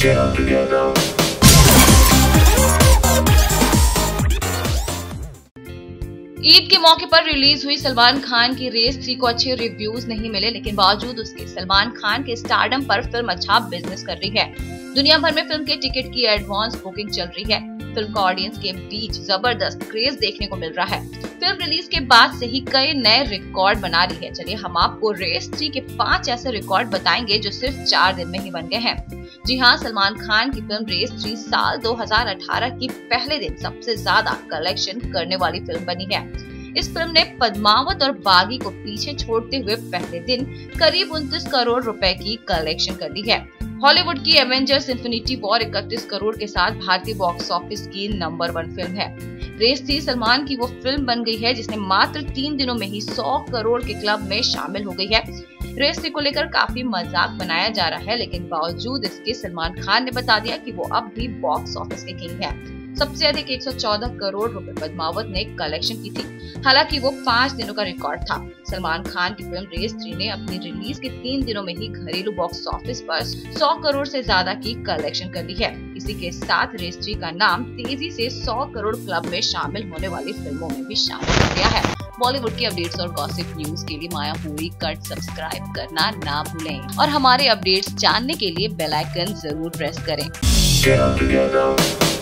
ईद के मौके पर रिलीज हुई सलमान खान की रेस 3 को अच्छे रिव्यूज नहीं मिले, लेकिन बावजूद उसके सलमान खान के स्टारडम पर फिल्म अच्छा बिजनेस कर रही है। दुनिया भर में फिल्म के टिकट की एडवांस बुकिंग चल रही है। फिल्म को ऑडियंस के बीच जबरदस्त क्रेज देखने को मिल रहा है। फिल्म रिलीज के बाद से ही कई नए रिकॉर्ड बना रही है। चलिए हम आपको रेस 3 के 5 ऐसे रिकॉर्ड बताएंगे जो सिर्फ 4 दिन में ही बन गए हैं। जी हाँ, सलमान खान की फिल्म रेस 3 साल 2018 की पहले दिन सबसे ज्यादा कलेक्शन करने वाली फिल्म बनी है। इस फिल्म ने पद्मावत और बागी को पीछे छोड़ते हुए पहले दिन करीब 29 करोड़ रुपए की कलेक्शन कर ली है। हॉलीवुड की एवेंजर्स इन्फिनिटी वॉर 31 करोड़ के साथ भारतीय बॉक्स ऑफिस की नंबर 1 फिल्म है। रेस 3 सलमान की वो फिल्म बन गई है जिसने मात्र 3 दिनों में ही 100 करोड़ के क्लब में शामिल हो गई है। रेस 3 को लेकर काफी मजाक बनाया जा रहा है, लेकिन बावजूद इसके सलमान खान ने बता दिया कि वो अब भी बॉक्स ऑफिस के किंग है। सबसे अधिक 114 करोड़ रुपए पद्मावत ने कलेक्शन की थी, हालांकि वो 5 दिनों का रिकॉर्ड था। सलमान खान की फिल्म रेस 3 ने अपनी रिलीज के 3 दिनों में ही घरेलू बॉक्स ऑफिस पर 100 करोड़ से ज्यादा की कलेक्शन कर ली है। इसी के साथ रेस 3 का नाम तेजी से 100 करोड़ क्लब में शामिल होने वाली फिल्मों में भी शामिल हो गया है। बॉलीवुड की अपडेट्स और गॉसिप न्यूज के लिए माया पूरी कट सब्सक्राइब करना ना भूलें और हमारे अपडेट्स जानने के लिए बेल आइकन जरूर प्रेस करें।